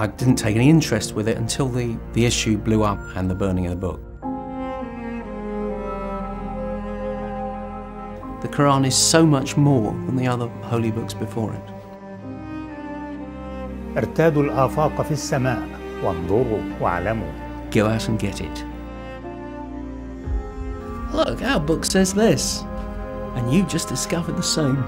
I didn't take any interest with it until the issue blew up and the burning of the book. The Quran is so much more than the other holy books before it. ارتادوا الآفاق في السماء وانظروا واعلموا. Go out and get it. Look, our book says this, and you just discovered the same.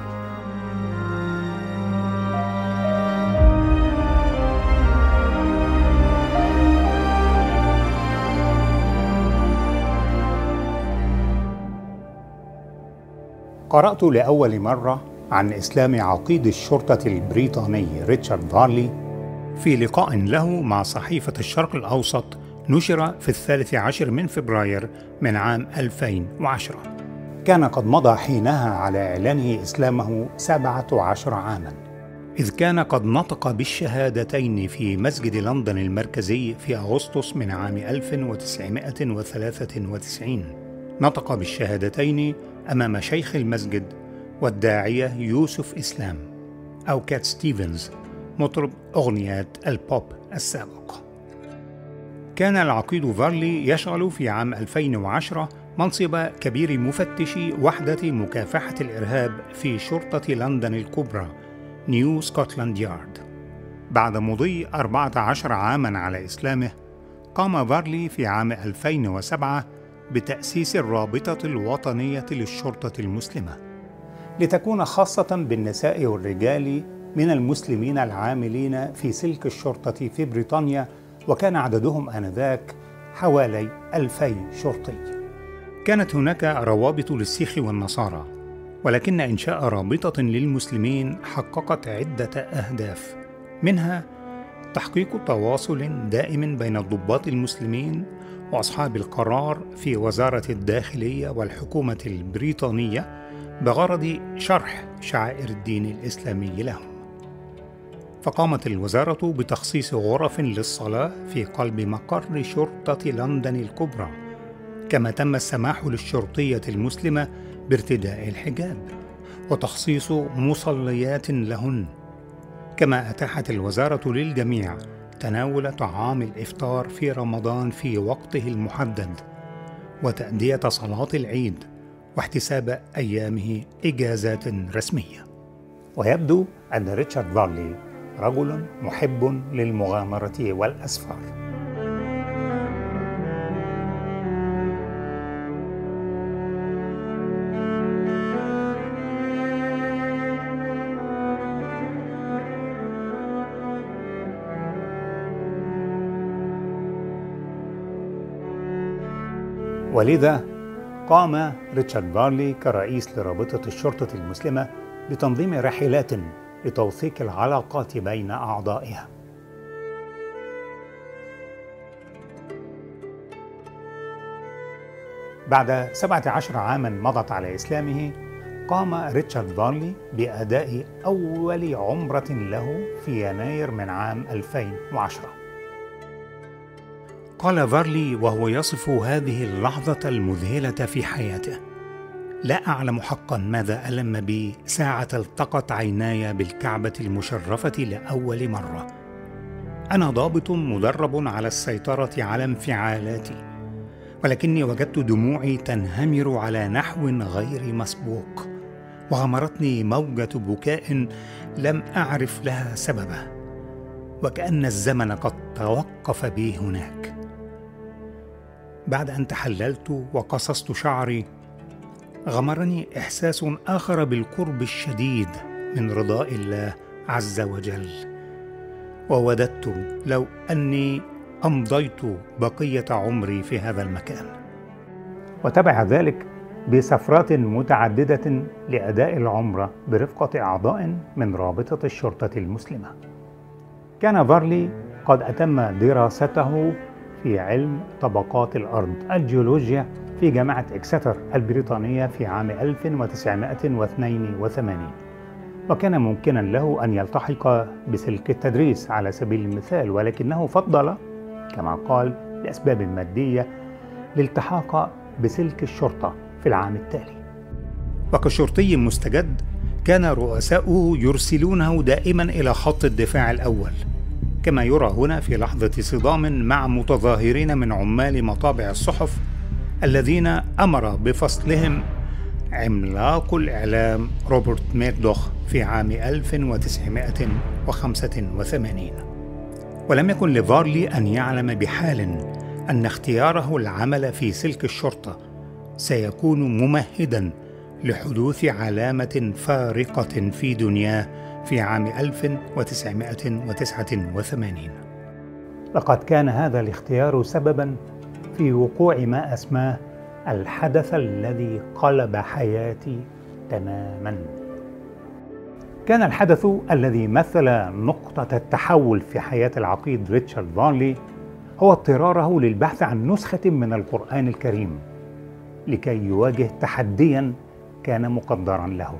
قرأت لأول مرة عن إسلام عقيد الشرطة البريطاني ريتشارد فارلي في لقاء له مع صحيفة الشرق الأوسط نشر في 13 من فبراير من عام 2010. كان قد مضى حينها على إعلانه إسلامه 17 عاماً، إذ كان قد نطق بالشهادتين في مسجد لندن المركزي في أغسطس من عام 1993. نطق بالشهادتين أمام شيخ المسجد والداعية يوسف إسلام أو كات ستيفنز، مطرب أغنيات البوب السابق. كان العقيد فارلي يشغل في عام 2010 منصب كبير مفتش وحدة مكافحة الإرهاب في شرطة لندن الكبرى نيو سكوتلاند يارد. بعد مضي 14 عاماً على إسلامه، قام فارلي في عام 2007 بتأسيس الرابطة الوطنية للشرطة المسلمة، لتكون خاصة بالنساء والرجال من المسلمين العاملين في سلك الشرطة في بريطانيا، وكان عددهم آنذاك حوالي 2000 شرطي. كانت هناك روابط للسيخ والنصارى، ولكن إنشاء رابطة للمسلمين حققت عدة أهداف، منها تحقيق تواصل دائم بين الضباط المسلمين وأصحاب القرار في وزارة الداخلية والحكومة البريطانية بغرض شرح شعائر الدين الإسلامي لهم. فقامت الوزارة بتخصيص غرف للصلاة في قلب مقر شرطة لندن الكبرى، كما تم السماح للشرطية المسلمة بارتداء الحجاب وتخصيص مصليات لهن، كما أتاحت الوزارة للجميع تناول طعام الإفطار في رمضان في وقته المحدد، وتأدية صلاة العيد، واحتساب أيامه إجازات رسمية. ويبدو أن ريتشارد فارلي رجل محب للمغامرة والأسفار. ولذا قام ريتشارد فارلي كرئيس لرابطة الشرطة المسلمة بتنظيم رحلات لتوثيق العلاقات بين أعضائها. بعد 17 عاماً مضت على إسلامه، قام ريتشارد فارلي بأداء أول عمرة له في يناير من عام 2010. قال فارلي وهو يصف هذه اللحظة المذهلة في حياته: لا أعلم حقا ماذا ألم بي ساعة التقت عيناي بالكعبة المشرفة لأول مرة. أنا ضابط مدرب على السيطرة على انفعالاتي، ولكني وجدت دموعي تنهمر على نحو غير مسبوق، وغمرتني موجة بكاء لم أعرف لها سببا، وكأن الزمن قد توقف بي هناك. بعد أن تحللت وقصصت شعري، غمرني إحساس آخر بالقرب الشديد من رضاء الله عز وجل، ووددت لو أني أمضيت بقية عمري في هذا المكان. وتبع ذلك بسفرات متعددة لأداء العمرة برفقة أعضاء من رابطة الشرطة المسلمة. كان فارلي قد أتم دراسته في علم طبقات الأرض الجيولوجيا في جامعة إكستر البريطانية في عام 1982، وكان ممكنا له أن يلتحق بسلك التدريس على سبيل المثال، ولكنه فضل كما قال لأسباب مادية الالتحاق بسلك الشرطة في العام التالي. وكشرطي مستجد كان رؤساؤه يرسلونه دائما إلى خط الدفاع الأول، كما يرى هنا في لحظة صدام مع متظاهرين من عمال مطابع الصحف الذين أمر بفصلهم عملاق الإعلام روبرت ميردوخ في عام 1985. ولم يكن لفارلي أن يعلم بحال أن اختياره العمل في سلك الشرطة سيكون ممهداً لحدوث علامة فارقة في دنياه في عام 1989. لقد كان هذا الاختيار سبباً في وقوع ما أسماه الحدث الذي قلب حياتي تماماً. كان الحدث الذي مثل نقطة التحول في حياة العقيد ريتشارد فارلي هو اضطراره للبحث عن نسخة من القرآن الكريم لكي يواجه تحدياً كان مقدراً له.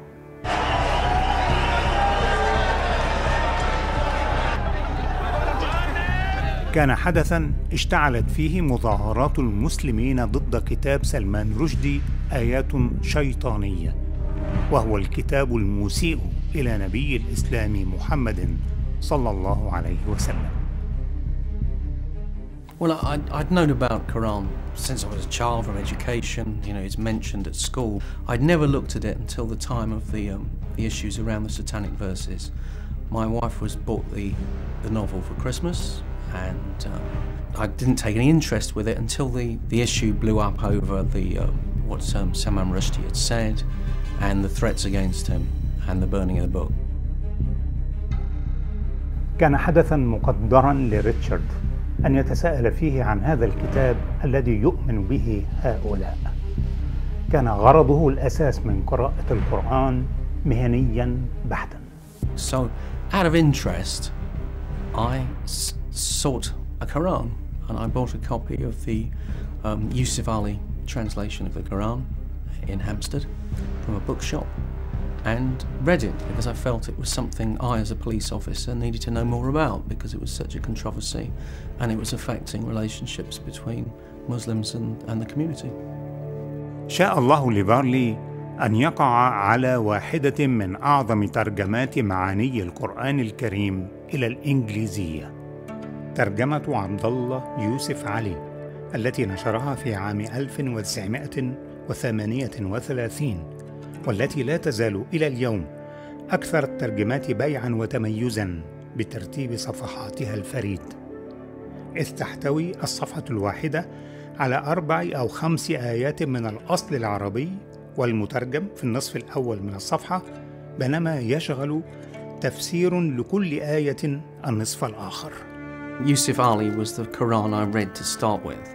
كان حدثاً اشتعلت فيه مظاهرات المسلمين ضد كتاب سلمان رشدي آيات شيطانية، وهو الكتاب المسيء إلى نبي الإسلام محمد صلى الله عليه وسلم. Well, I'd known about Quran since I was a child from education. You know, it's mentioned at school. I'd never looked at it until the time of the issues around the satanic verses. My wife was bought the novel for Christmas, and I didn't take any interest with it until the issue blew up over what Salman Rushdie had said and the threats against him and the burning of the book. كان حدثاً مقدراً لريتشارد أن يتساءل فيه عن هذا الكتاب الذي يؤمن به هؤلاء. كان غرضه الأساس من قراءة القرآن مهنياً بحتاً. So, out of interest, I sought a Quran, and I bought a copy of the Yusuf Ali translation of the Quran in Hampstead from a bookshop, and read it because I felt it was something I, as a police officer, needed to know more about, because it was such a controversy and it was affecting relationships between Muslims and the community. شاء الله لفارلي أن يقع على واحدة من أعظم ترجمات معاني القرآن الكريم إلى الإنجليزية، ترجمة عبد الله يوسف علي، التي نشرها في عام 1938، والتي لا تزال إلى اليوم أكثر الترجمات بيعاً وتميزاً بترتيب صفحاتها الفريد، إذ تحتوي الصفحة الواحدة على 4 أو 5 آيات من الأصل العربي والمترجم في النصف الأول من الصفحة، بينما يشغل تفسير لكل آية النصف الآخر. Yusuf Ali was the Quran I read to start with.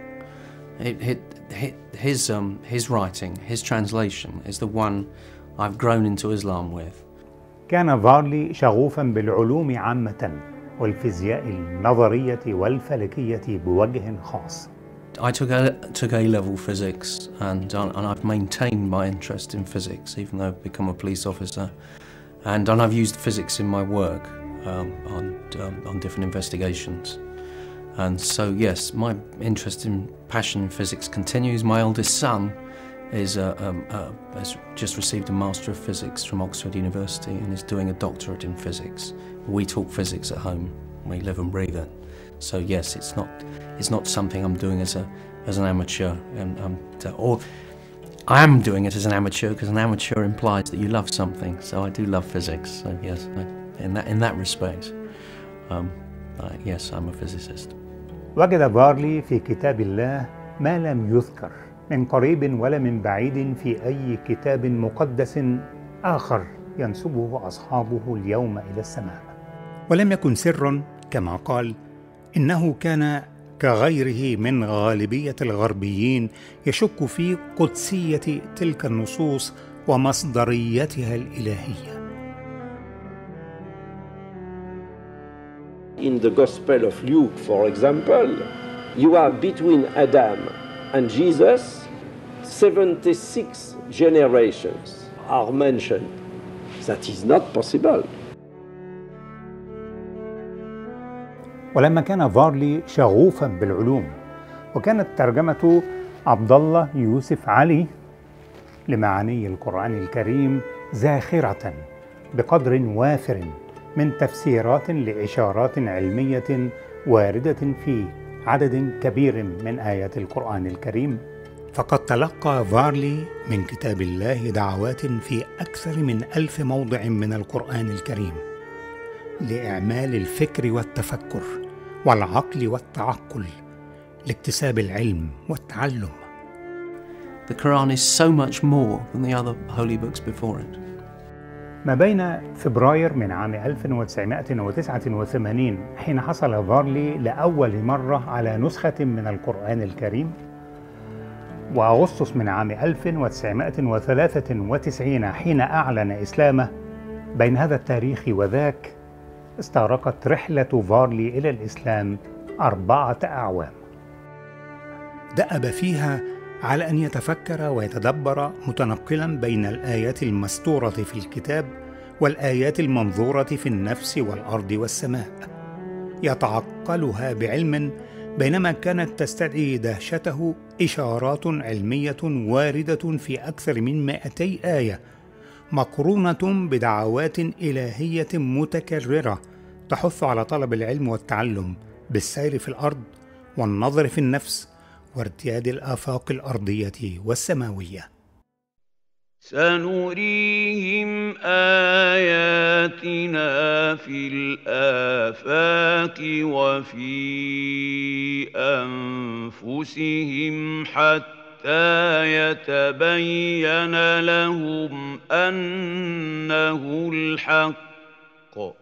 His writing, his translation, is the one I've grown into Islam with. كان فارلي شغوفاً بالعلوم عامة والفيزياء النظرية والفلكية بوجه خاص. I took A-level physics, and I've maintained my interest in physics, even though I've become a police officer, and I've used physics in my work on different investigations. And so, yes, my interest and passion in physics continues. My eldest son has just received a Master of Physics from Oxford University and is doing a doctorate in physics. We talk physics at home. We live and breathe it. So yes, it's not something I'm doing as an amateur, or I am doing it as an amateur, because an amateur implies that you love something. So I do love physics. So yes, in that respect, yes, I'm a physicist. وجد فارلي في كتاب الله ما لم يذكر من قريب ولا من بعيد في أي كتاب مقدس آخر ينسبه أصحابه اليوم إلى السماء. ولم يكن سرا كما قال إنه كان كغيره من غالبية الغربيين يشك في قدسية تلك النصوص ومصدريتها الإلهية. In the Gospel of Luke, for example, you are between Adam and Jesus, 76 generations are mentioned. That is not possible. ولما كان فارلي شغوفا بالعلوم، وكانت ترجمة عبد الله يوسف علي لمعاني القرآن الكريم زاخرة بقدر وافر من تفسيرات لإشارات علمية واردة في عدد كبير من آيات القرآن الكريم، فقد تلقى فارلي من كتاب الله دعوات في أكثر من 1000 موضع من القرآن الكريم لإعمال الفكر والتفكر والعقل والتعقل لاكتساب العلم والتعلم. The Quran is so much more than the other holy books before it. ما بين فبراير من عام 1989 حين حصل فارلي لأول مرة على نسخة من القرآن الكريم، وأغسطس من عام 1993 حين أعلن إسلامه، بين هذا التاريخ وذاك استغرقت رحلة فارلي إلى الإسلام 4 أعوام دأب فيها على أن يتفكر ويتدبر متنقلا بين الآيات المستورة في الكتاب والآيات المنظورة في النفس والأرض والسماء، يتعقلها بعلم، بينما كانت تستدعي دهشته إشارات علمية واردة في أكثر من 200 آية مقرونة بدعوات إلهية متكررة تحث على طلب العلم والتعلم بالسير في الأرض والنظر في النفس وارتياد الآفاق الأرضية والسماوية. سنريهم آياتنا في الآفاق وفي أنفسهم حتى يتبين لهم أنه الحق.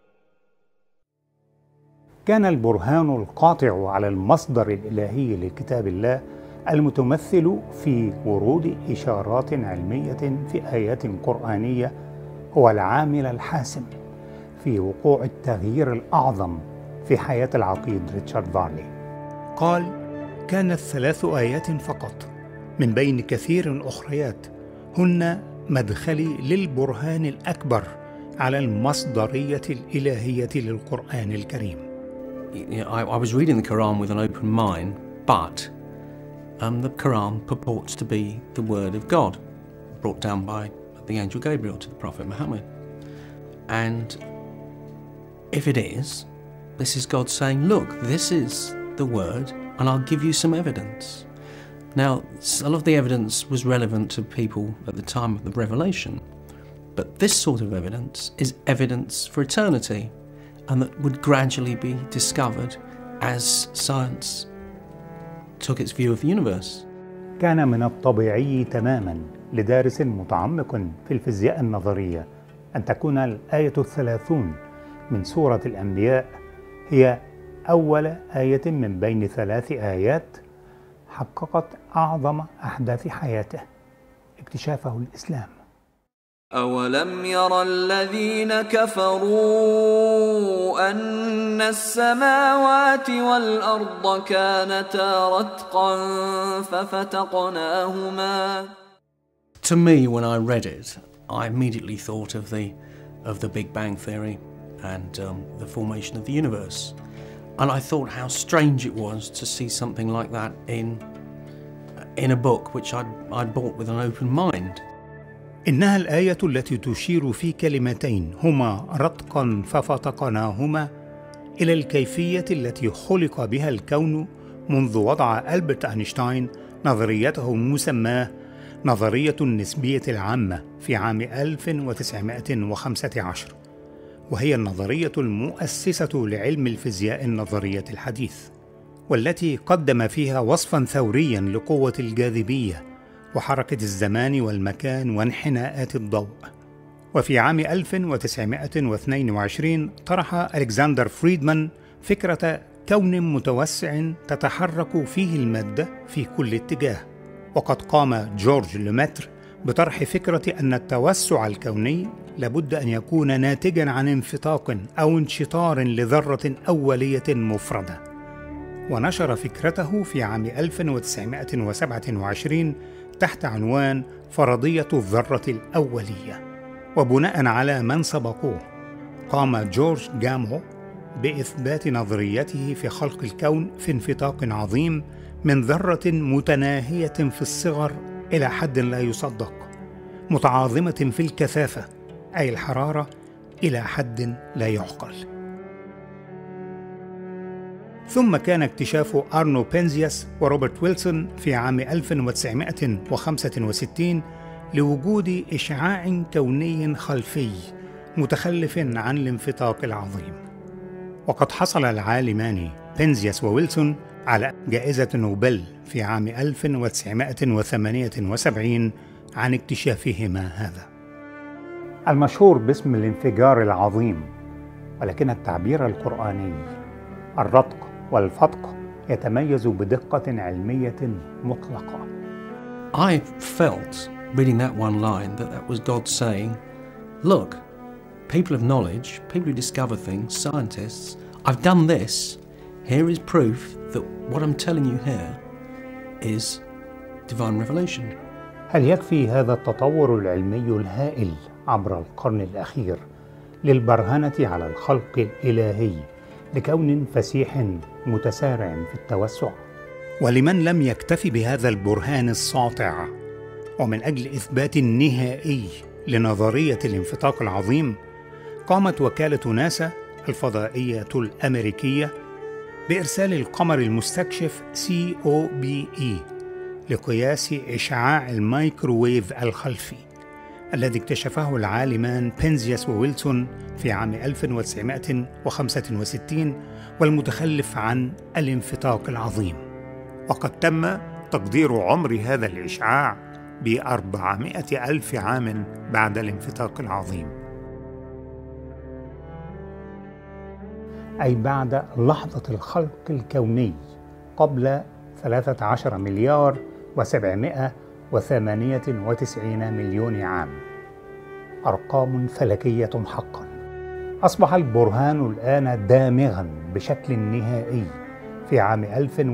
كان البرهان القاطع على المصدر الإلهي لكتاب الله المتمثل في ورود إشارات علمية في آيات قرآنية هو العامل الحاسم في وقوع التغيير الأعظم في حياة العقيد ريتشارد فارلي. قال: كانت 3 آيات فقط من بين كثير أخريات هن مدخلي للبرهان الأكبر على المصدرية الإلهية للقرآن الكريم. I was reading the Quran with an open mind, but the Quran purports to be the word of God, brought down by the angel Gabriel to the Prophet Muhammad. And if it is, this is God saying, look, this is the word, and I'll give you some evidence. Now, a lot of the evidence was relevant to people at the time of the revelation, but this sort of evidence is evidence for eternity, and that would gradually be discovered as science took its view of the universe. كان من الطبيعي تماما لدارس متعمق في الفيزياء النظرية أن تكون الآية 30 من سورة الأنبياء هي أول آية من بين 3 آيات حققت أعظم أحداث حياته، اكتشافه الإسلام. أولم ير الذين كفروا أن السماوات والأرض كانتا رتقا ففتقناهما. To me, when I read it, I immediately thought of the Big Bang Theory and the formation of the universe. And I thought how strange it was to see something like that in a book which I'd bought with an open mind. إنها الآية التي تشير في كلمتين هما رتقا ففتقناهما إلى الكيفية التي خلق بها الكون منذ وضع ألبرت أينشتاين نظريته المسماة نظرية النسبية العامة في عام 1915، وهي النظرية المؤسسة لعلم الفيزياء النظرية الحديث، والتي قدم فيها وصفا ثوريا لقوة الجاذبية وحركة الزمان والمكان وانحناءات الضوء. وفي عام 1922 طرح ألكسندر فريدمان فكرة كون متوسع تتحرك فيه المادة في كل اتجاه، وقد قام جورج لوميتر بطرح فكرة أن التوسع الكوني لابد أن يكون ناتجا عن انفتاق أو انشطار لذرة أولية مفردة، ونشر فكرته في عام 1927 تحت عنوان فرضية الذرة الأولية. وبناء على من سبقوه قام جورج جامو بإثبات نظريته في خلق الكون في انفتاق عظيم من ذرة متناهية في الصغر إلى حد لا يصدق، متعاظمة في الكثافة أي الحرارة إلى حد لا يعقل. ثم كان اكتشاف أرنو بنزياس وروبرت ويلسون في عام 1965 لوجود إشعاع كوني خلفي متخلف عن الانفتاق العظيم. وقد حصل العالمان بنزياس وويلسون على جائزة نوبل في عام 1978 عن اكتشافهما هذا. المشهور باسم الانفجار العظيم، ولكن التعبير القرآني الرتق والفتق يتميز بدقة علمية مطلقة. I felt reading that one line that was God saying, look, people of knowledge, people who discover things, scientists, I've done this. Here is proof that what I'm telling you here is divine revelation. هل يكفي هذا التطور العلمي الهائل عبر القرن الأخير للبرهنة على الخلق الإلهي لكون فسيح متسارع في التوسع؟ ولمن لم يكتف بهذا البرهان الساطع ومن أجل إثبات نهائي لنظرية الانفتاق العظيم، قامت وكالة ناسا الفضائية الأمريكية بإرسال القمر المستكشف COBE لقياس إشعاع الميكروويف الخلفي الذي اكتشفه العالمان بنزياس وويلسون في عام 1965 والمتخلف عن الانفتاق العظيم. وقد تم تقدير عمر هذا الإشعاع ب400,000 عام بعد الانفتاق العظيم، أي بعد لحظة الخلق الكوني قبل 13,798,000,000 عام. أرقام فلكية حقا. أصبح البرهان الآن دامغا بشكل نهائي في عام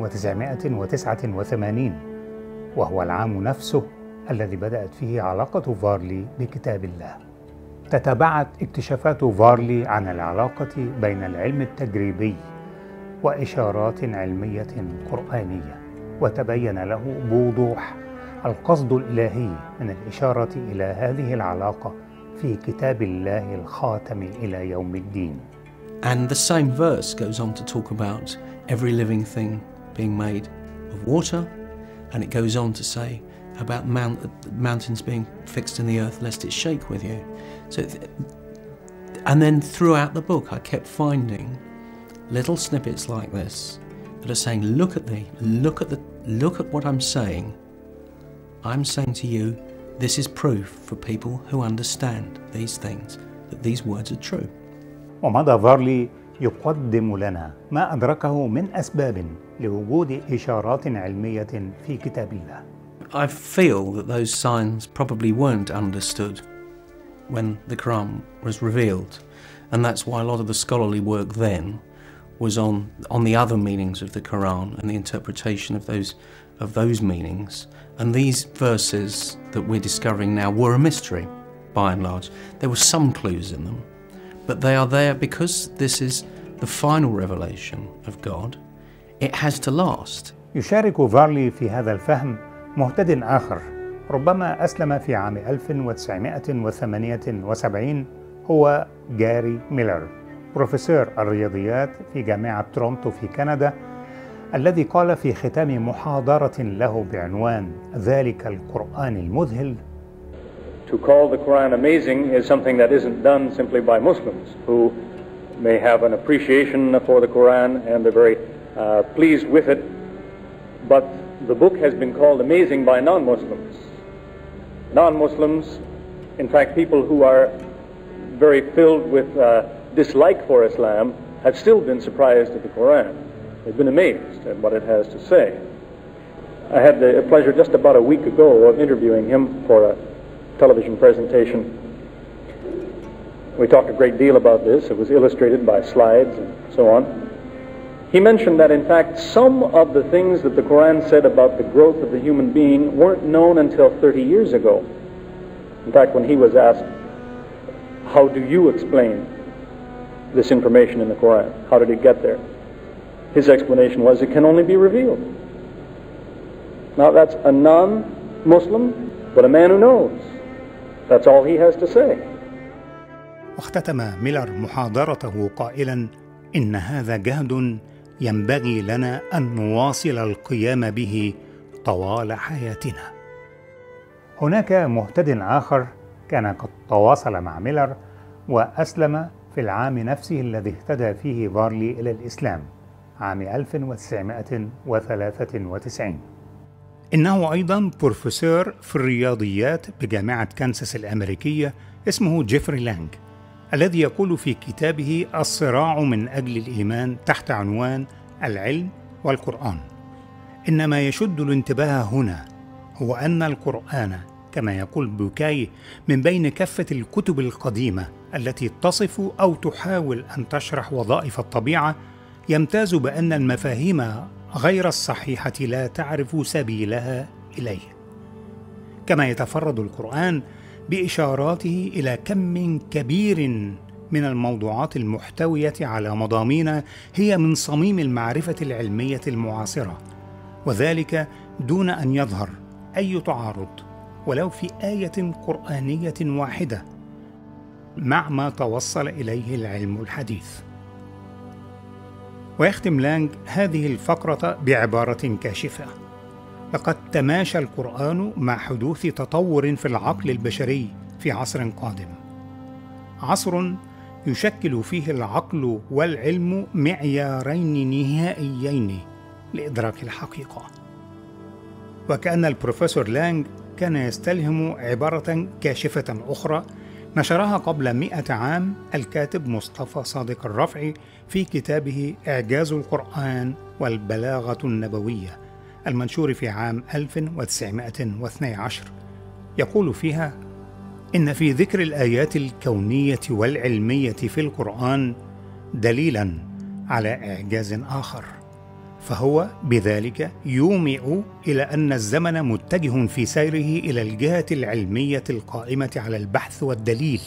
1989، وهو العام نفسه الذي بدأت فيه علاقة فارلي بكتاب الله. تتابعت اكتشافات فارلي عن العلاقة بين العلم التجريبي وإشارات علمية قرآنية، وتبين له بوضوح القصد الإلهي من الإشارة إلى هذه العلاقة في كتاب الله الخاتم إلى يوم الدين. And the same verse goes on to talk about every living thing being made of water, and it goes on to say about mountains being fixed in the earth lest it shake with you. So, and then throughout the book I kept finding little snippets like this that are saying, look at what I'm saying. I'm saying to you, this is proof for people who understand these things, that these words are true. ومضى فارلي يقدم لنا ما أدركه من أسباب لوجود إشارات علمية في كتاب الله. I feel that those signs probably weren't understood when the Quran was revealed, and that's why a lot of the scholarly work then was on the other meanings of the Quran and the interpretation of those meanings. And these verses that we're discovering now were a mystery, by and large. There were some clues in them, but they are there because this is the final revelation of God. It has to last. يشارك فارلي في هذا الفهم مهتد آخر ربما أسلم في عام 1978، هو جاري ميلر، بروفيسور الرياضيات في جامعة تورونتو في كندا، الذي قال في ختام محاضرة له بعنوان ذلك القرآن المذهل: To call the Quran amazing is something that isn't done simply by Muslims who may have an appreciation for the Quran and are very pleased with it, but the book has been called amazing by non-Muslims. Non-Muslims, in fact people who are very filled with dislike for Islam, have still been surprised at the Quran. They've been amazed at what it has to say. I had the pleasure just about a week ago of interviewing him for a television presentation. We talked a great deal about this. It was illustrated by slides and so on. He mentioned that in fact some of the things that the Quran said about the growth of the human being weren't known until 30 years ago. In fact, when he was asked, how do you explain this information in the Quran? How did it get there? His explanation was, it can only be revealed. Now that's a non-Muslim, but a man who knows. That's all he has to say. واختتم ميلر محاضرته قائلا: إن هذا جهد ينبغي لنا أن نواصل القيام به طوال حياتنا. هناك مهتد آخر كان قد تواصل مع ميلر وأسلم في العام نفسه الذي اهتدى فيه فارلي إلى الإسلام، عام 1993. إنه أيضا بروفيسور في الرياضيات بجامعة كانساس الأمريكية، اسمه جيفري لانج، الذي يقول في كتابه الصراع من أجل الإيمان تحت عنوان العلم والقرآن: إن ما يشد الانتباه هنا هو أن القرآن، كما يقول بوكاي، من بين كافة الكتب القديمة التي تصف أو تحاول أن تشرح وظائف الطبيعة، يمتاز بأن المفاهيم غير الصحيحة لا تعرف سبيلها إليه. كما يتفرد القرآن بإشاراته إلى كم كبير من الموضوعات المحتوية على مضامين هي من صميم المعرفة العلمية المعاصرة، وذلك دون أن يظهر أي تعارض ولو في آية قرآنية واحدة مع ما توصل إليه العلم الحديث. ويختم لانج هذه الفقرة بعبارة كاشفة: لقد تماشى القرآن مع حدوث تطور في العقل البشري في عصر قادم، عصر يشكل فيه العقل والعلم معيارين نهائيين لإدراك الحقيقة. وكأن البروفيسور لانج كان يستلهم عبارة كاشفة أخرى نشرها قبل 100 عام الكاتب مصطفى صادق الرفعي في كتابه إعجاز القرآن والبلاغة النبوية، المنشور في عام 1912. يقول فيها: إن في ذكر الآيات الكونية والعلمية في القرآن دليلاً على إعجاز آخر، فهو بذلك يومئ إلى أن الزمن متجه في سيره إلى الجهة العلمية القائمة على البحث والدليل،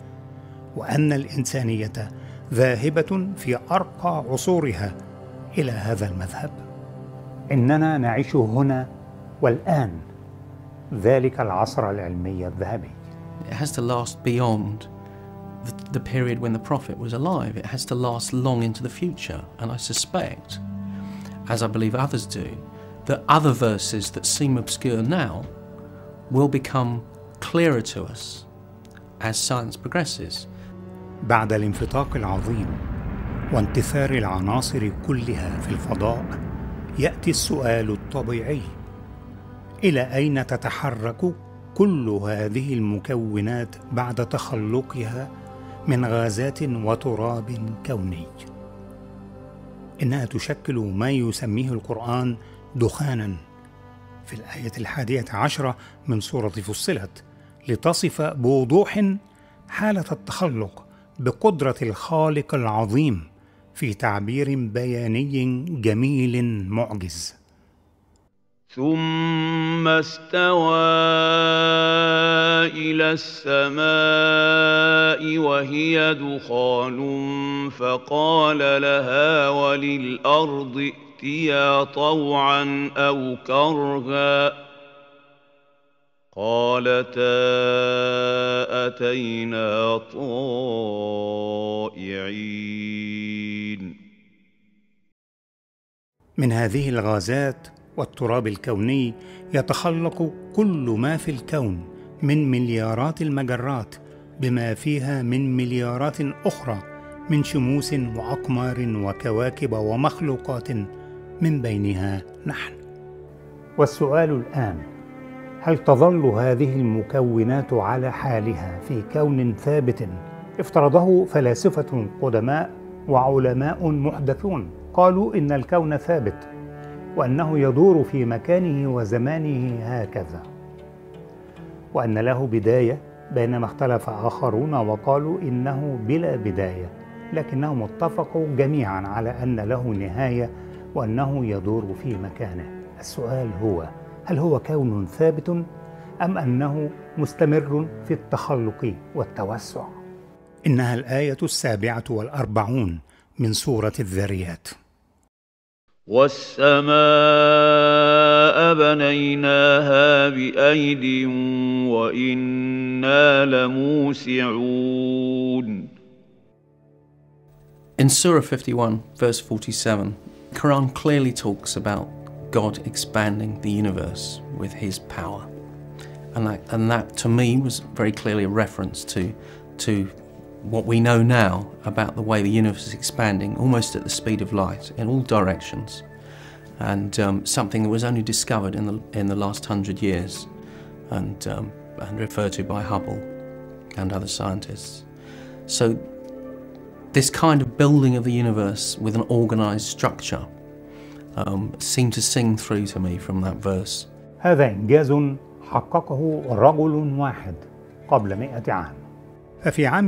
وأن الإنسانية ذاهبة في أرقى عصورها إلى هذا المذهب. إننا نعيش هنا والآن ذلك العصر العلمي الذهبي. It has to last beyond the period when the prophet was alive. It has to last long into the future, and I suspect, as I believe others do, that other verses that seem obscure now will become clearer to us as science progresses. بعد الانفتاق العظيم وانتثار العناصر كلها في الفضاء، يأتي السؤال الطبيعي: إلى أين تتحرك كل هذه المكونات بعد تخلقها من غازات وتراب كوني؟ إنها تشكل ما يسميه القرآن دخاناً في الآية 11 من سورة فصلت، لتصف بوضوح حالة التخلق بقدرة الخالق العظيم في تعبير بياني جميل معجز. ثم استوى إلى السماء وهي دخان فقال لها وللأرض ائتيا طوعا أو كرها قالتا أتينا طائعين. من هذه الغازات والتراب الكوني يتخلق كل ما في الكون من مليارات المجرات، بما فيها من مليارات أخرى من شموس وأقمار وكواكب ومخلوقات، من بينها نحن. والسؤال الآن: هل تظل هذه المكونات على حالها في كون ثابت افترضه فلاسفة قدماء وعلماء محدثون؟ قالوا إن الكون ثابت وأنه يدور في مكانه وزمانه هكذا، وأن له بداية، بينما اختلف آخرون وقالوا إنه بلا بداية، لكنهم اتفقوا جميعا على أن له نهاية وأنه يدور في مكانه. السؤال هو: هل هو كون ثابت أم أنه مستمر في التخلق والتوسع؟ إنها الآية 47 من سورة الذاريات. والسماء أبنيناها بأيد وإنا لموسعون. In Surah 51, verse 47, the Quran clearly talks about God expanding the universe with his power. And that to me was very clearly a reference to what we know now about the way the universe is expanding almost at the speed of light in all directions. And something that was only discovered in the last 100 years and referred to by Hubble and other scientists. So this kind of building of the universe with an organized structure seemed to sing through to me from that verse. هذا إنجاز حققه رجل واحد قبل 100 عام. ففي عام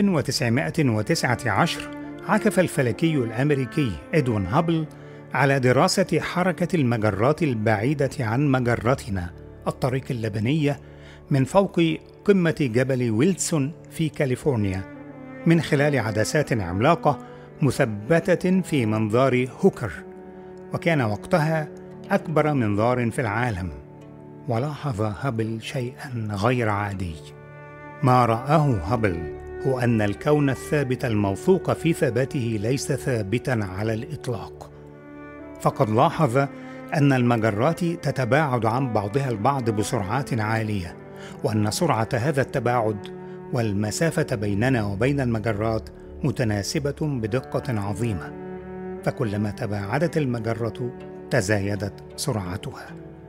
1919 عكف الفلكي الأمريكي إدوين هابل على دراسة حركة المجرات البعيدة عن مجرتنا الطريق اللبنية من فوق قمة جبل ويلسون في كاليفورنيا من خلال عدسات عملاقة مثبتة في منظار هوكر، وكان وقتها أكبر منظار في العالم. ولاحظ هابل شيئا غير عادي. ما رآه هابل هو أن الكون الثابت الموثوق في ثباته ليس ثابتا على الإطلاق، فقد لاحظ أن المجرات تتباعد عن بعضها البعض بسرعات عالية، وأن سرعة هذا التباعد والمسافة بيننا وبين المجرات متناسبة بدقة عظيمة، فكلما تباعدت المجرة تزايدت سرعتها.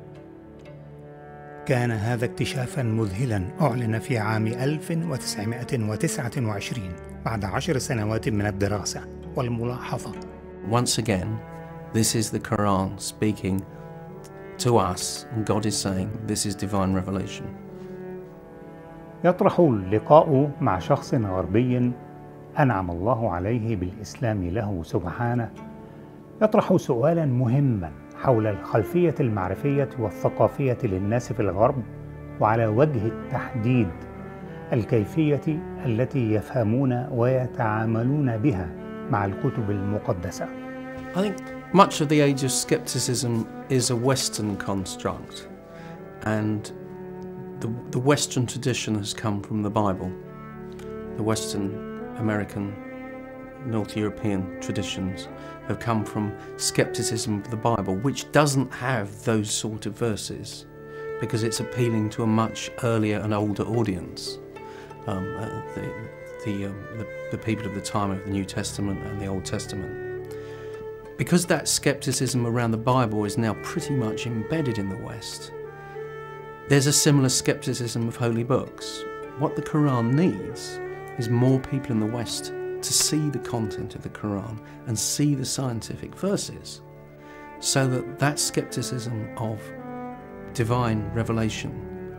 كان هذا اكتشافا مذهلا أعلن في عام 1929 بعد 10 سنوات من الدراسة والملاحظة. Once again, this is the Quran speaking to us, and God is saying this is divine revelation. يطرح اللقاء مع شخص غربي أنعم الله عليه بالإسلام له سبحانه، يطرح سؤالا مهما حول الخلفية المعرفية والثقافية للناس في الغرب، وعلى وجه التحديد الكيفية التي يفهمون ويتعاملون بها مع الكتب المقدسة. I think much of the age of skepticism is a Western construct, and the Western tradition has come from the Bible. The Western American, North European traditions have come from skepticism of the Bible, which doesn't have those sort of verses because it's appealing to a much earlier and older audience. The people of the time of the New Testament and the Old Testament. Because that skepticism around the Bible is now pretty much embedded in the West, there's a similar skepticism of holy books. What the Quran needs is more people in the West to see the content of the Quran and see the scientific verses, so that that skepticism of divine revelation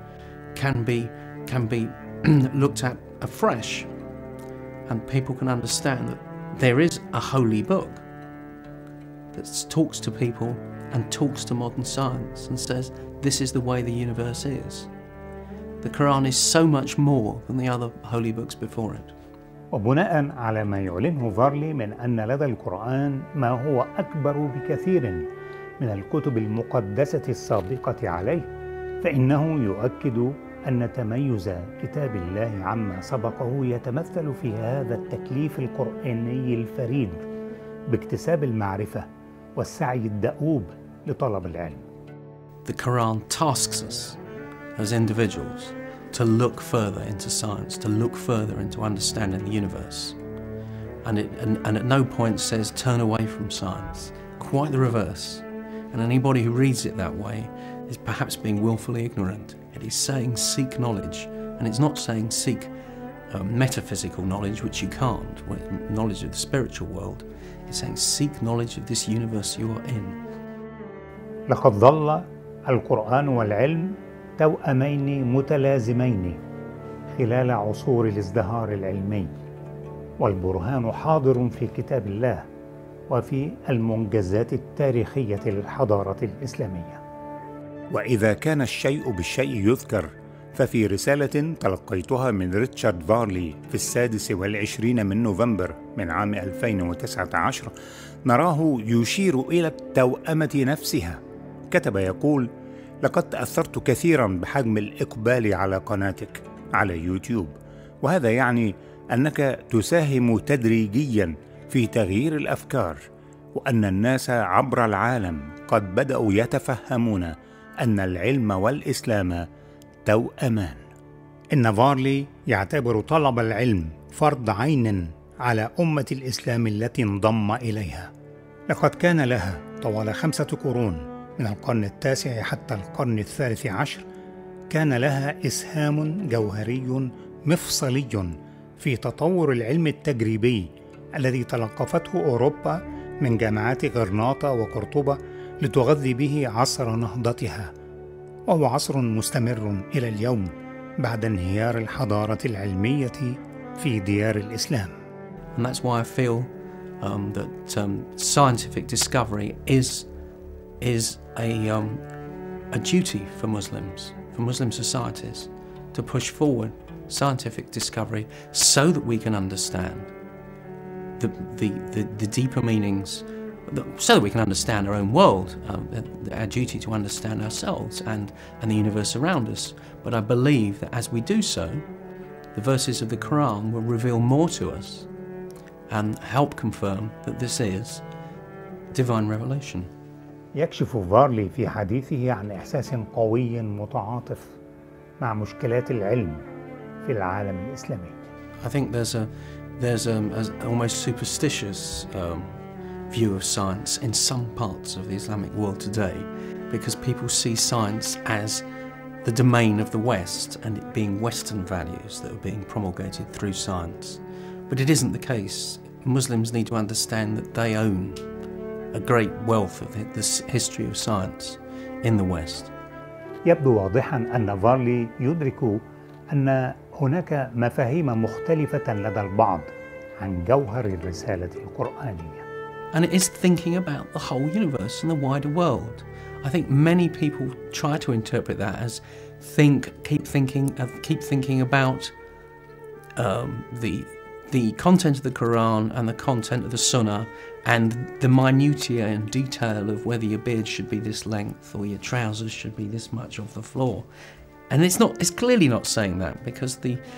can be looked at afresh, and people can understand that there is a holy book that talks to people and talks to modern science and says this is the way the universe is. The Quran is so much more than the other holy books before it. وبناء على ما يعلنه فارلي من أن لدى القرآن ما هو أكبر بكثير من الكتب المقدسة السابقة عليه، فإنه يؤكد أن تميز كتاب الله عما سبقه يتمثل في هذا التكليف القرآني الفريد باكتساب المعرفة والسعي الدؤوب لطلب العلم. The Quran tasks us as individuals to look further into science, to look further into understanding the universe. And at no point says turn away from science. Quite the reverse. And anybody who reads it that way is perhaps being willfully ignorant. It is saying seek knowledge, and it's not saying seek metaphysical knowledge, which you can't, knowledge of the spiritual world. It's saying seek knowledge of this universe you are in. لقد ظل القرآن والعلم توأمين متلازمين خلال عصور الازدهار العلمي، والبرهان حاضر في كتاب الله وفي المنجزات التاريخية للحضارة الإسلامية. وإذا كان الشيء بالشيء يذكر، ففي رسالة تلقيتها من ريتشارد فارلي في 26 من نوفمبر من عام 2019 نراه يشير إلى التوأمة نفسها كتب يقول: لقد تأثرت كثيرا بحجم الإقبال على قناتك على يوتيوب، وهذا يعني أنك تساهم تدريجيا في تغيير الأفكار، وأن الناس عبر العالم قد بدأوا يتفهمون أن العلم والإسلام توأمان. إن فارلي يعتبر طلب العلم فرض عين على أمة الإسلام التي انضم إليها. لقد كان لها طوال 5 قرون من القرن التاسع حتى القرن الثالث عشر كان لها إسهام جوهري مفصلي في تطور العلم التجريبي الذي تلقفته أوروبا من جامعات غرناطة وقرطبة لتغذي به عصر نهضتها، وهو عصر مستمر إلى اليوم بعد انهيار الحضارة العلمية في ديار الإسلام. And that's why I feel that scientific discovery is a duty for Muslim societies to push forward scientific discovery so that we can understand the deeper meanings, so that we can understand our own world, our duty to understand ourselves and the universe around us. But I believe that as we do so, the verses of the Quran will reveal more to us and help confirm that this is divine revelation. يكشف فارلي في حديثه عن إحساس قوي متعاطف مع مشكلات العلم في العالم الإسلامي. I think there's a almost superstitious view of science in some parts of the Islamic world today, because people see science as the domain of the West and it being Western values that are being promulgated through science. But it isn't the case. Muslims need to understand that they own a great wealth of the history of science in the West. يبدو واضحا أن فارلي يدرك أن هناك مفاهيم مختلفة لدى البعض عن جوهر الرسالة القرآنية. And it is thinking about the whole universe and the wider world. I think many people try to interpret that as keep thinking about the content of the Quran and the content of the Sunnah and the minutiae and detail of whether your beard should be this length or your trousers should be this much off the floor. And it's clearly not saying that, because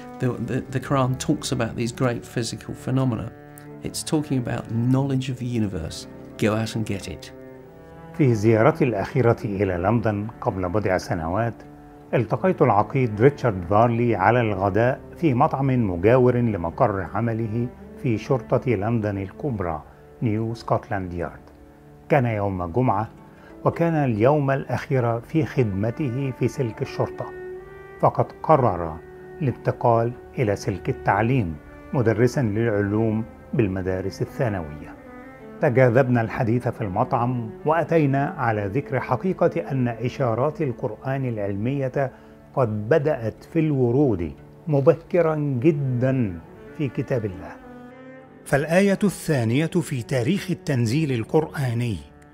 the Quran talks about these great physical phenomena. It's talking about knowledge of the universe. Go out and get it. في زيارتي الأخيرة إلى لندن قبل بضع سنوات، التقيت العقيد ريتشارد فارلي على الغداء في مطعم مجاور لمقر عمله في شرطة لندن الكبرى نيو سكوتلاند يارد. كان يوم جمعة، وكان اليوم الأخير في خدمته في سلك الشرطة، فقد قرر الانتقال إلى سلك التعليم مدرسا للعلوم بالمدارس الثانوية. تجاذبنا الحديث في المطعم، وأتينا على ذكر حقيقة أن إشارات القرآن العلمية قد بدأت في الورود مبكرا جدا في كتاب الله. فالآية الثانية في تاريخ التنزيل القرآني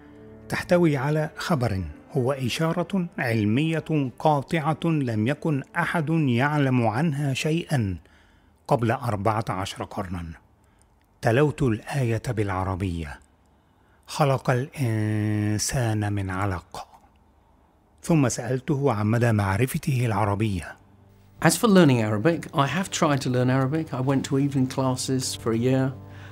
تحتوي على خبر هو إشارة علمية قاطعة لم يكن أحد يعلم عنها شيئا قبل 14 قرنا. تلوت الآية بالعربية: خلق الإنسان من علق. ثم سألته عن مدى معرفته العربية. As for learning Arabic, I have tried to learn Arabic. I went to evening classes for a year.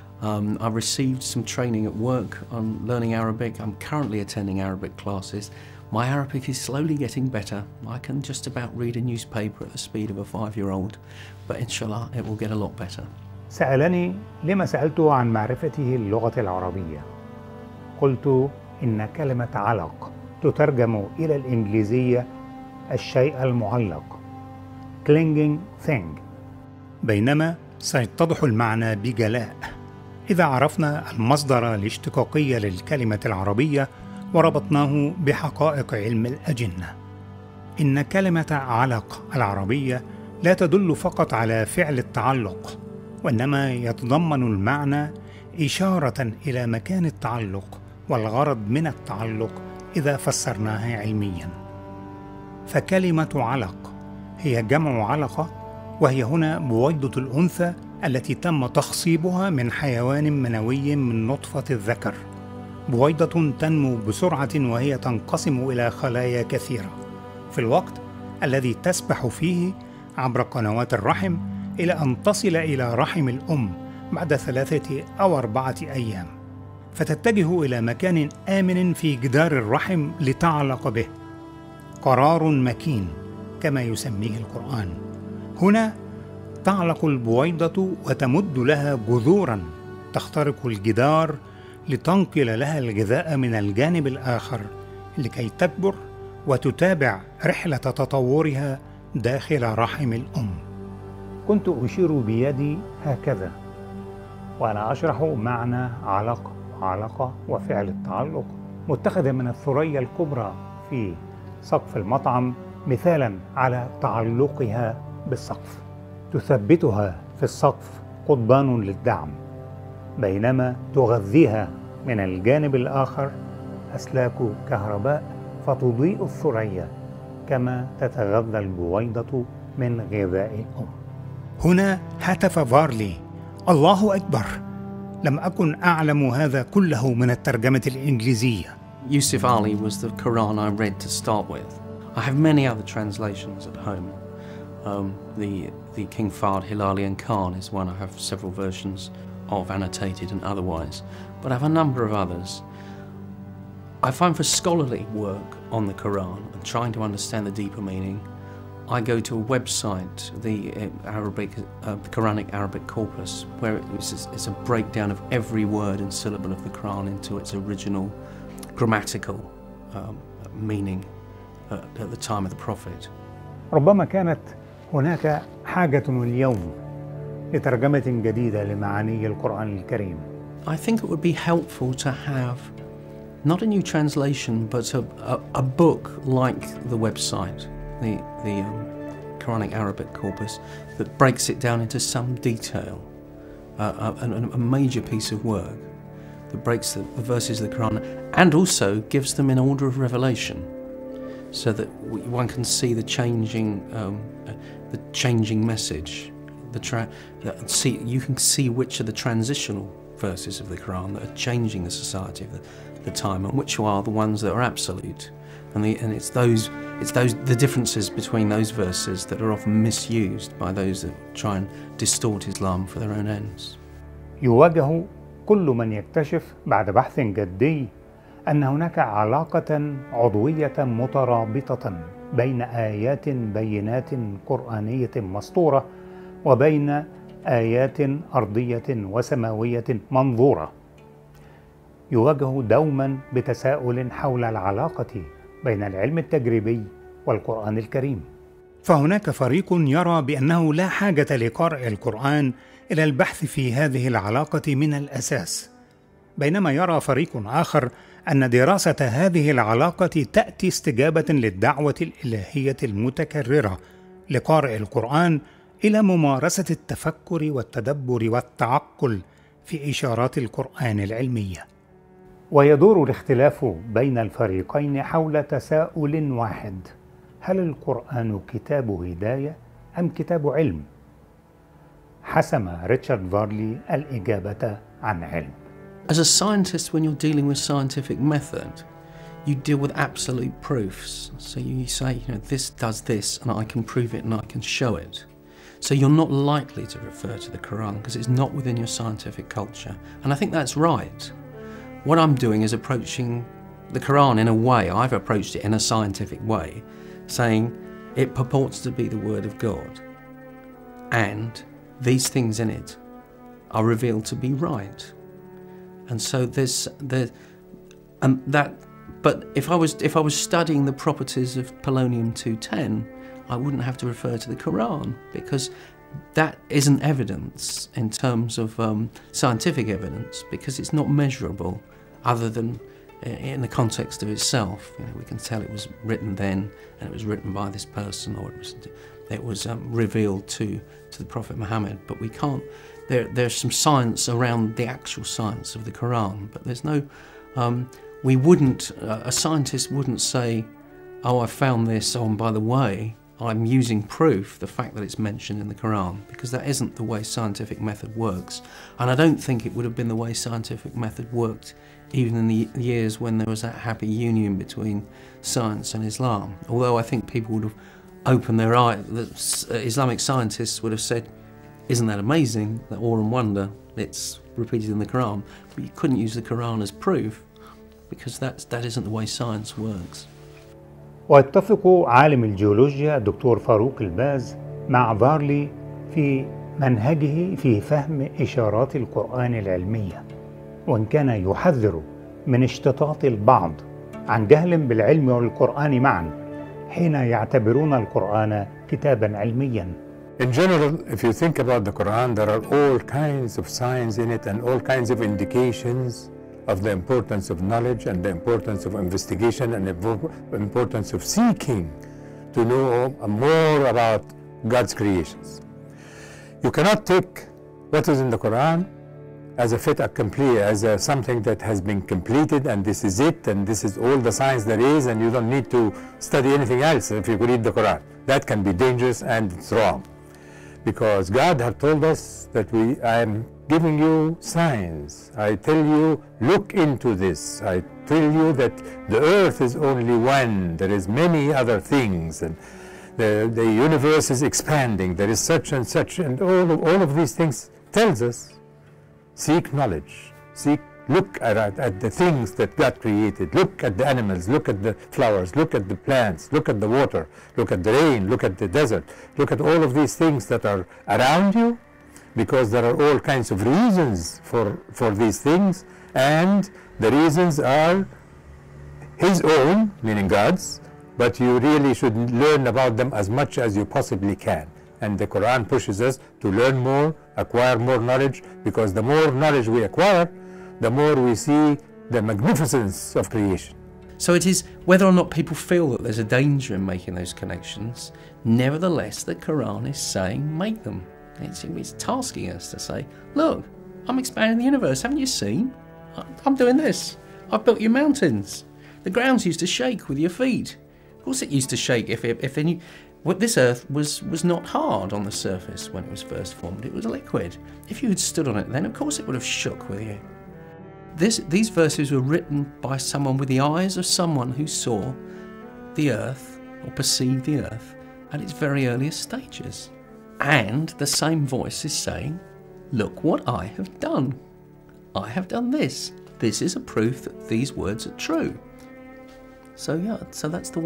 I received some training at work on learning Arabic. I'm currently attending Arabic classes. My Arabic is slowly getting better. I can just about read a newspaper at the speed of a 5-year-old, but inshallah it will get a lot better. سألني لما سألته عن معرفته اللغة العربية. قلت إن كلمة علق تترجم إلى الإنجليزية الشيء المعلق clinging thing، بينما سيتضح المعنى بجلاء إذا عرفنا المصدر الاشتقاقي للكلمة العربية وربطناه بحقائق علم الأجنة. إن كلمة علق العربية لا تدل فقط على فعل التعلق، وإنما يتضمن المعنى إشارة إلى مكان التعلق والغرض من التعلق إذا فسرناها علميا. فكلمة علق هي جمع علقة، وهي هنا بويضة الأنثى التي تم تخصيبها من حيوان منوي من نطفة الذكر، بويضة تنمو بسرعة وهي تنقسم إلى خلايا كثيرة في الوقت الذي تسبح فيه عبر قنوات الرحم إلى أن تصل إلى رحم الأم بعد 3 أو 4 أيام، فتتجه إلى مكان آمن في جدار الرحم لتعلق به، قرار مكين كما يسميه القرآن. هنا تعلق البويضة وتمد لها جذوراً تخترق الجدار لتنقل لها الغذاء من الجانب الآخر لكي تكبر وتتابع رحلة تطورها داخل رحم الأم. كنت أشير بيدي هكذا وأنا أشرح معنى علاقة وفعل التعلق، متخذا من الثريا الكبرى في سقف المطعم مثالا على تعلقها بالسقف، تثبتها في السقف قضبان للدعم، بينما تغذيها من الجانب الآخر أسلاك كهرباء فتضيء الثريا كما تتغذى البويضة من غذاء الأم. هنا هتف فارلي: الله أكبر! لم أكن أعلم هذا كله من الترجمة الإنجليزية. Yusuf Ali was the Quran I read to start with. I have many other translations at home. The King Fahd Hilalian Khan is one I have several versions of, annotated and otherwise, but I have a number of others. I find for scholarly work on the Quran and trying to understand the deeper meaning, I go to a website, the Quranic Arabic Corpus, where it's a breakdown of every word and syllable of the Quran into its original grammatical meaning at the time of the Prophet. ربما كانت هناك حاجة اليوم لترجمة جديدة لمعاني القرآن الكريم. I think it would be helpful to have not a new translation, but a book like the website, the Quranic Arabic Corpus, that breaks it down into some detail, a major piece of work that breaks the verses of the Quran and also gives them in order of revelation, so that one can see the changing message. You can see which are the transitional verses of the Quran that are changing the society of the time, and which are the ones that are absolute. And it's the differences between those verses that are often misused by those that try and distort Islam for their own ends. يواجه كل من يكتشف بعد بحث جدي أن هناك علاقة عضوية مترابطة بين آيات بينات قرآنية مسطورة وبين آيات أرضية وسماوية منظورة. يواجه دوما بتساؤل حول العلاقة بين العلم التجريبي والقرآن الكريم. فهناك فريق يرى بأنه لا حاجة لقارئ القرآن إلى البحث في هذه العلاقة من الأساس، بينما يرى فريق آخر أن دراسة هذه العلاقة تأتي استجابة للدعوة الإلهية المتكررة لقارئ القرآن إلى ممارسة التفكر والتدبر والتعقل في إشارات القرآن العلمية. ويدور الاختلاف بين الفريقين حول تساؤل واحد: هل القرآن كتاب هداية أم كتاب علم؟ حسم ريتشارد فارلي الإجابة عن علم. As a scientist, when you're dealing with scientific method, you deal with absolute proofs. So you say, this does this, and I can prove it and I can show it. So you're not likely to refer to the Quran because it's not within your scientific culture. And I think that's right. What I'm doing is approaching the Quran in a way, I've approached it in a scientific way, saying it purports to be the Word of God. And these things in it are revealed to be right. And so but if I was studying the properties of polonium-210, I wouldn't have to refer to the Quran, because that isn't evidence in terms of scientific evidence, because it's not measurable other than in the context of itself. We can tell it was written then, and it was written by this person, or it was revealed to the Prophet Muhammad, but we can't. There's some science around the actual science of the Quran, but there's no. A scientist wouldn't say, "Oh, I found this. Oh, and by the way, I'm using proof, the fact that it's mentioned in the Quran," because that isn't the way scientific method works. And I don't think it would have been the way scientific method worked even in the years when there was that happy union between science and Islam. Although I think people would have opened their eyes, Islamic scientists would have said, isn't that amazing, that awe and wonder, it's repeated in the Quran, but you couldn't use the Quran as proof because that isn't the way science works. ويتفق عالم الجيولوجيا الدكتور فاروق الباز مع فارلي في منهجه في فهم إشارات القرآن العلمية، وإن كان يحذر من اشتطاط البعض عن جهل بالعلم والقرآن معا حين يعتبرون القرآن كتابا علميا. In general, if you think about the Quran, there are all kinds of signs in it and all kinds of indications of the importance of knowledge and the importance of investigation and the importance of seeking to know more about God's creations. You cannot take what is in the Quran as a fait accompli, as something that has been completed and this is it and this is all the science there is and you don't need to study anything else if you read the Quran. That can be dangerous and it's wrong. Because God has told us that I am giving you signs. I tell you, look into this. I tell you that the earth is only one. There is many other things. And the universe is expanding. There is such and such. And all of these things tells us, seek knowledge. Look at the things that God created. Look at the animals. Look at the flowers. Look at the plants. Look at the water. Look at the rain. Look at the desert. Look at all of these things that are around you, because there are all kinds of reasons for these things, and the reasons are His own, meaning God's, but you really should learn about them as much as you possibly can. And the Quran pushes us to learn more, acquire more knowledge, because the more knowledge we acquire, the more we see the magnificence of creation. So it is whether or not people feel that there's a danger in making those connections, nevertheless the Quran is saying make them. It's tasking us to say, look, I'm expanding the universe, haven't you seen? I'm doing this. I've built you mountains. The grounds used to shake with your feet. Of course it used to shake if this earth was not hard on the surface when it was first formed. It was liquid. If you had stood on it then, of course it would have shook with you. These verses were written by someone with the eyes of someone who saw the earth or perceived the earth at its very earliest stages. And the same voice is saying, look what I have done. I have done this. This is a proof that these words are true. So yeah, so that's the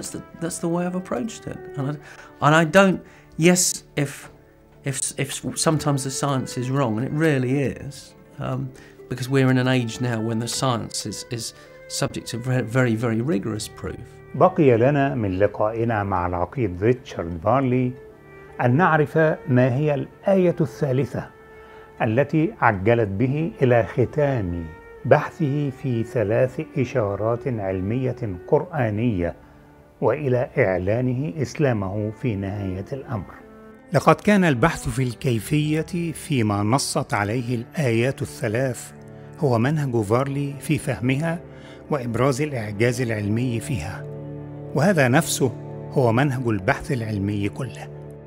way I've approached it. And I don't, yes, if sometimes the science is wrong, and it really is, because we're in an age now when the science is subject to very, very rigorous proof. بقي لنا من لقائنا مع العقيد ريتشارد فارلي أن نعرف ما هي الآية الثالثة التي عجلت به إلى ختام بحثه في 3 إشارات علمية قرآنية وإلى إعلانه إسلامه في نهاية الأمر. لقد كان البحث في الكيفية فيما نصت عليه الآيات الثلاث هو منهج فارلي في فهمها وإبراز الإعجاز العلمي فيها، وهذا نفسه هو منهج البحث العلمي كله.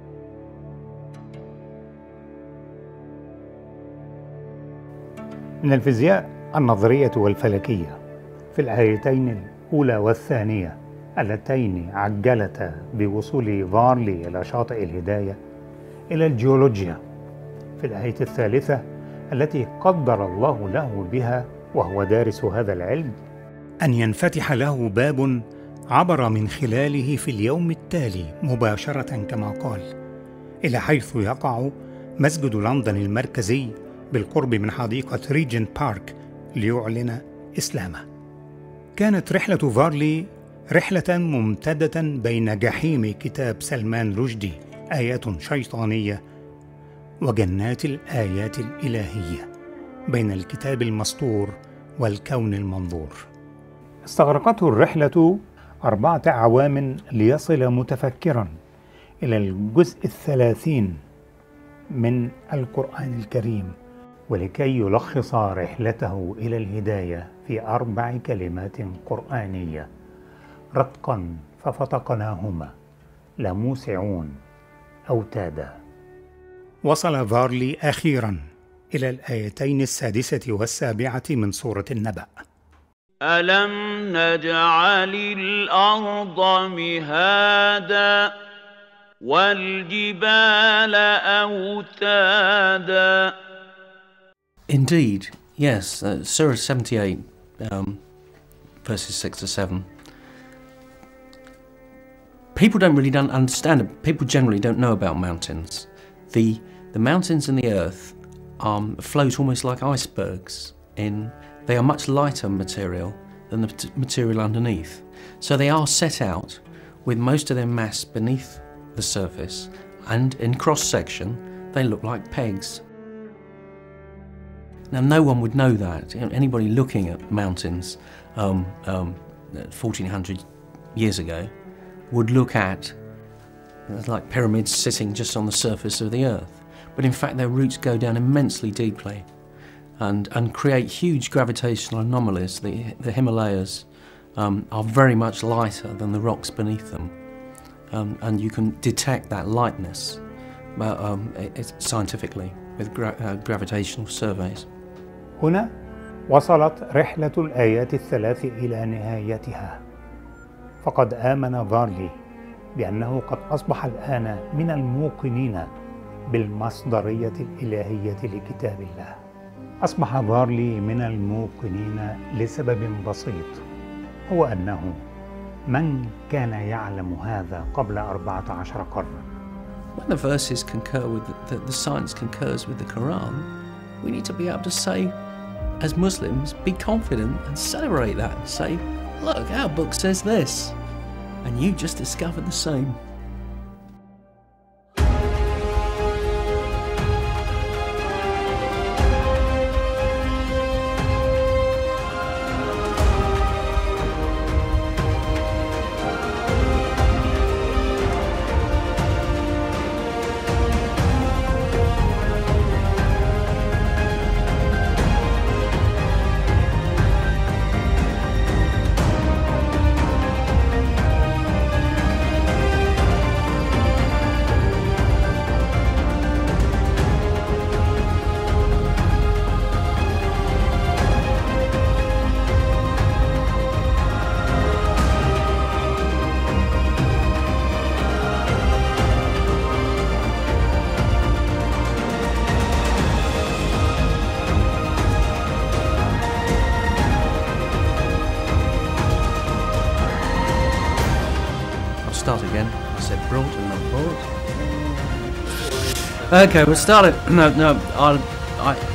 من الفيزياء النظرية والفلكية في الآيتين الأولى والثانية اللتين عجلتا بوصول فارلي إلى شاطئ الهداية، إلى الجيولوجيا في الآية الثالثة التي قدر الله له بها وهو دارس هذا العلم أن ينفتح له باب عبر من خلاله في اليوم التالي مباشرة كما قال إلى حيث يقع مسجد لندن المركزي بالقرب من حديقة ريجنت بارك ليعلن إسلامه. كانت رحلة فارلي رحلة ممتدة بين جحيم كتاب سلمان رشدي آيات شيطانية وجنات الآيات الإلهية، بين الكتاب المسطور والكون المنظور. استغرقته الرحلة 4 أعوام ليصل متفكرا إلى الجزء 30 من القرآن الكريم، ولكي يلخص رحلته إلى الهداية في 4 كلمات قرآنية: رتقا ففتقناهما لموسعون أوتادا. وصل فارلي أخيرا إلى الآيتين السادسة والسابعة من سورة النبأ. ألم نجعل الأرض مهادا والجبال أوتادا. Indeed, yes, Surah 78, verses 6 to 7. People don't understand it. People generally don't know about mountains. The mountains and the earth float almost like icebergs. They are much lighter material than the material underneath. So they are set out with most of their mass beneath the surface, and in cross-section they look like pegs. Now no one would know that. Anybody looking at mountains 1400 years ago would look at like pyramids sitting just on the surface of the earth. But in fact their roots go down immensely deeply and create huge gravitational anomalies. The Himalayas are very much lighter than the rocks beneath them. And you can detect that lightness scientifically with gravitational surveys. هنا وصلت رحلة الآيات الثلاث إلى نهايتها، فقد آمن فارلي بأنه قد أصبح الآن من الموقنين بالمصدرية الإلهية لكتاب الله. أصبح فارلي من الموقنين لسبب بسيط، هو أنه من كان يعلم هذا قبل 14 قرنا. When the verses concur with the science concurs with the Quran, we need to be able to say, as Muslims, be confident and celebrate that and say, look, our book says this, and you just discovered the same. Start again. I said brought and not bought. Okay, we'll start it. No,